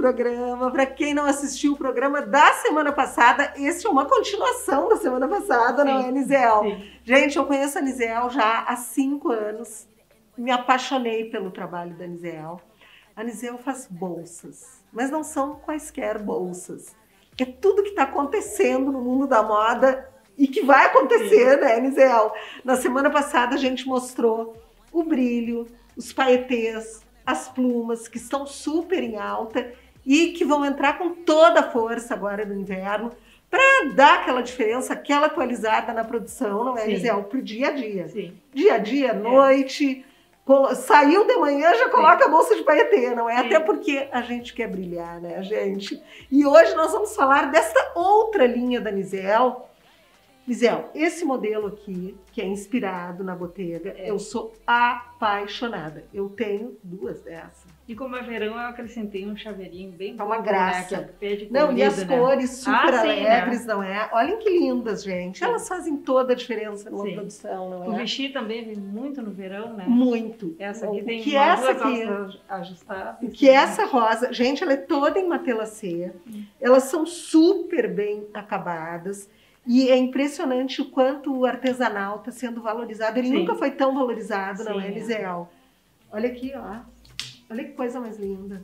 programa. Para quem não assistiu o programa da semana passada, esse é uma continuação da semana passada, não é, Nizel? Sim. Gente, eu conheço a Nizel já há 5 anos. Me apaixonei pelo trabalho da Nizel. A Nizel faz bolsas, mas não são quaisquer bolsas. É tudo que está acontecendo no mundo da moda e que vai acontecer, né, Nizel? Na semana passada a gente mostrou o brilho, os paetês, as plumas, que estão super em alta e que vão entrar com toda a força agora no inverno para dar aquela diferença, aquela atualizada na produção, não é, Nizel? Para o dia a dia. Sim. Dia a dia, noite, saiu de manhã, já coloca a bolsa de paetê, não é? Até porque a gente quer brilhar, né, gente? E hoje nós vamos falar desta outra linha da Nizel. Nizel, esse modelo aqui, que é inspirado na Bottega, eu sou apaixonada. Eu tenho 2 dessas. E como é verão, eu acrescentei um chaveirinho bem Tá uma graça. Né, que é de não, colorido, e as cores super alegres, sim, né? não é? Olhem que lindas, gente. Elas fazem toda a diferença numa produção, não é? O vestido também vem muito no verão, né? Muito. Essa aqui tem que essa duas aqui, alças ajustáveis. Que essa rosa, gente, ela é toda em matelacê. Elas são super bem acabadas. E é impressionante o quanto o artesanal está sendo valorizado. Ele nunca foi tão valorizado, não é, Nizel? Olha aqui, ó. Olha que coisa mais linda.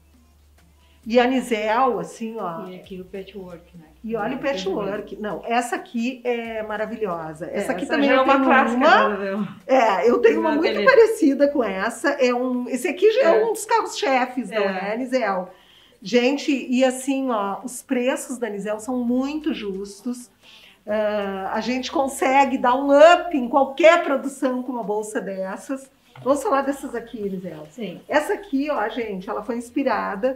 E a Nizel, assim, ó. E aqui o patchwork, né? E olha o patchwork. Não, essa aqui é maravilhosa. Essa aqui também já é uma clássica. Eu tenho uma muito parecida com essa. Esse aqui já é um dos carros-chefes, não é, Nizel? Gente, e assim, ó, os preços da Nizel são muito justos. A gente consegue dar um up em qualquer produção com uma bolsa dessas. Vamos falar dessas aqui, Nizel. Sim. Essa aqui, ó, gente, ela foi inspirada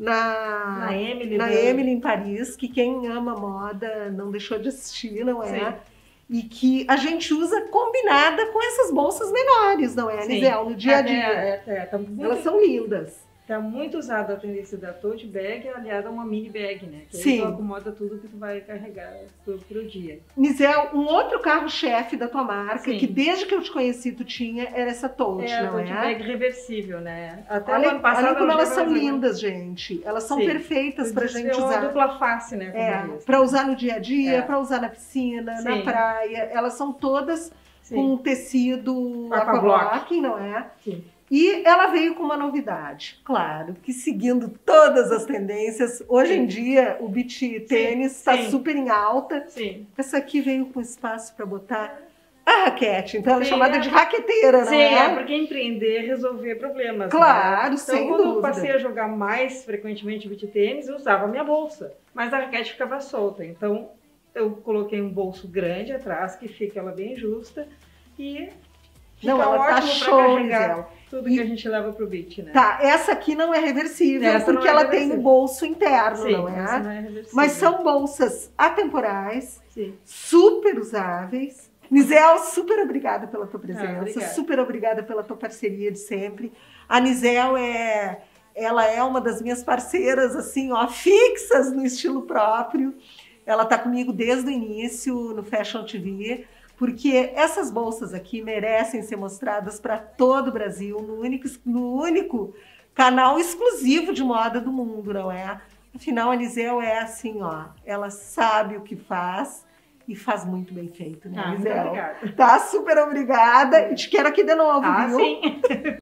na Emily em Paris, que quem ama moda não deixou de assistir, não é? Sim. E que a gente usa combinada com essas bolsas menores, não é, Nizel? No dia a dia. Elas são lindas. Está muito usada a tendência da tote bag aliada a uma mini bag, né? Que aí tu acomoda tudo que tu vai carregar pro dia. Nizel, um outro carro-chefe da tua marca, que desde que eu te conheci tu tinha, era essa tote, não é? É, a tote bag reversível, né? Até olha, o ano passado, olha como elas são lindas, gente. Elas são perfeitas pra gente usar. É uma dupla face, né? Para usar no dia a dia, para usar na piscina, na praia. Elas são todas com tecido aquablock, não é? Sim. E ela veio com uma novidade, claro, que seguindo todas as tendências, hoje em dia o beach tênis está super em alta. Sim. Essa aqui veio com espaço para botar a raquete, então ela é chamada de raqueteira, não é? Sim, é porque empreender é resolver problemas. Claro, né? sem dúvida. Então, quando eu passei a jogar mais frequentemente beach tênis, eu usava a minha bolsa, mas a raquete ficava solta. Então, eu coloquei um bolso grande atrás, que fica ela bem justa, e não, ela tá show, Nizel. Tudo que a gente leva pro beach, né? Tá, essa aqui não é reversível, porque ela tem o bolso interno, não é? Essa não é reversível. Mas são bolsas atemporais, super usáveis. Nizel, super obrigada pela tua presença, super obrigada pela tua parceria de sempre. A Nizel ela é uma das minhas parceiras, assim, ó, fixas no estilo próprio. Ela tá comigo desde o início no Fashion TV. Porque essas bolsas aqui merecem ser mostradas para todo o Brasil, no único canal exclusivo de moda do mundo, não é? Afinal, a Nizel é assim, ó, ela sabe o que faz e faz muito bem feito, né, Nizel? Muito obrigada. Tá, super obrigada e te quero aqui de novo, viu? Sim.